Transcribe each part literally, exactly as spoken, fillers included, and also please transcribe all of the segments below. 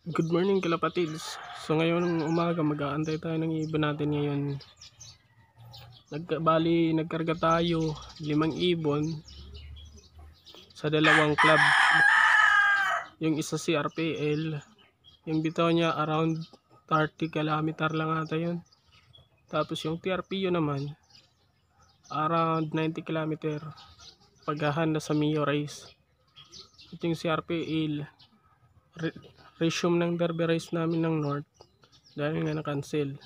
Good morning kalapatids. So ngayon umaga mag-aantay tayo ng ibon natin ngayon. Nagkabali, nagkarga tayo limang ibon sa dalawang club. Yung isa si R P L, yung bitaw niya around thirty kilometer lang ata yun. Tapos yung T R P U naman around ninety kilometer paghahan na sa Mio race. At yung si R P L re resume ng derby race namin ng North dahil nga na-cancel.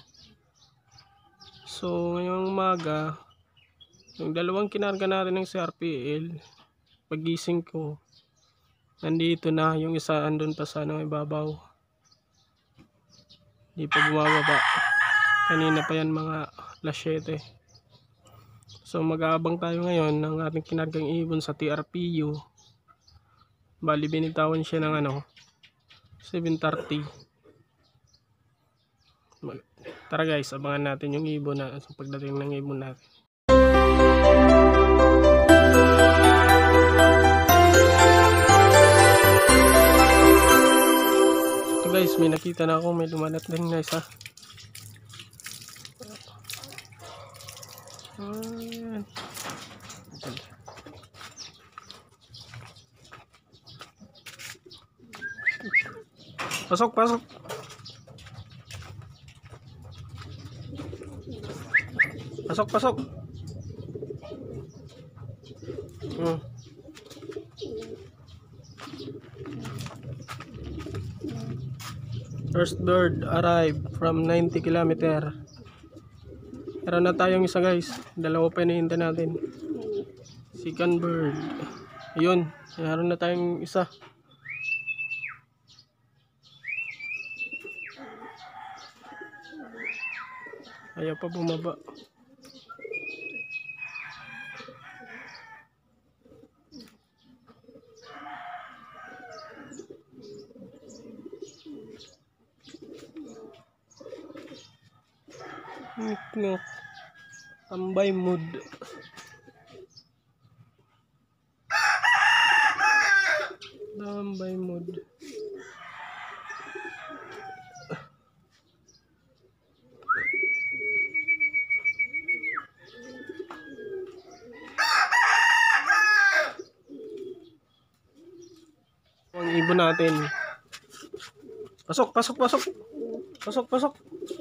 So ngayong umaga, yung dalawang kinarga natin ng si R P L, pagising ko nandito na, yung isa andun pa sa ano, ibabaw, di pa bumababa. Kanina pa yan mga alas siyete. So mag-aabang tayo ngayon ng ating kinargang ibon sa T R P U. Bali binitawan siya ng ano seven thirty. Tara guys, abangan natin yung ibon na sa pagdating ng ibon natin. Ito guys, may nakita na ako, may lumalating na isa. Ayan. Pasok, pasok. Pasok, pasok. Hmm. First bird arrived from ninety kilometer. Meron na tayong isa guys. Dalawa pa hinihintay natin. Second bird. Ayun, meron na tayong isa. Ayaw pa bumaba. Ngik-ngik. Tambay mood. Tambay mood. Ang ibon natin. Pasok, pasok, pasok. Pasok, pasok.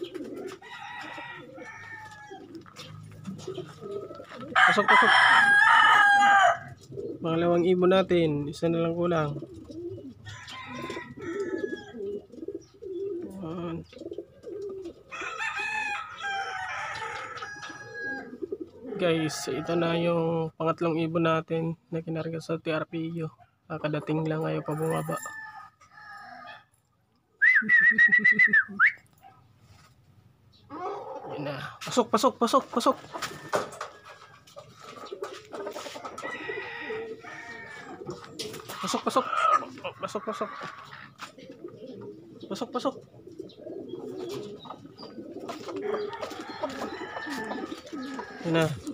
Pasok, pasok. Pangalawang ibon natin. Isa na lang kulang. Ayan. Guys, ito na yung pangatlong ibon natin na kinarga sa T R P U. Kakadating lang, ayaw pa bumaba. Yan na. Pasok, pasok, pasok, pasok. Pasok, pasok. Pasok, pasok. Pasok, pasok. Yan na.